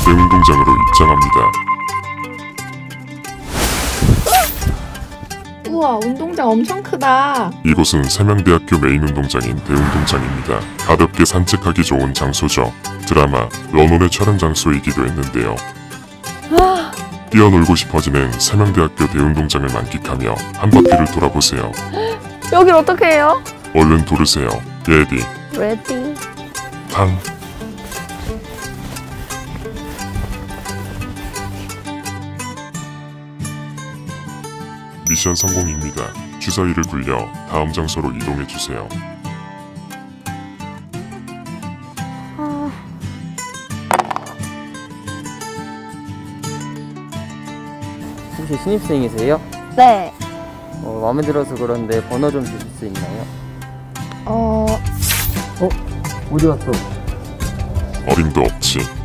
대운동장으로 입장합니다. 우와, 운동장 엄청 크다. 이곳은 삼양대학교 메인 운동장인 대운동장입니다. 가볍게 산책하기 좋은 장소죠. 드라마 런온의 촬영 장소이기도 했는데요. 뛰어놀고 싶어지는 삼양대학교 대운동장을 만끽하며 한 바퀴를 돌아보세요. 여길 어떻게 해요? 얼른 돌으세요. 레디, 레디. 탕. 미션 성공입니다. 주사위를 굴려 다음 장소로 이동해주세요. 혹시 신입생이세요? 네. 마음에 들어서 그런데 번호 좀 주실 수 있나요? 어... 어디 갔어? 어림도 없지.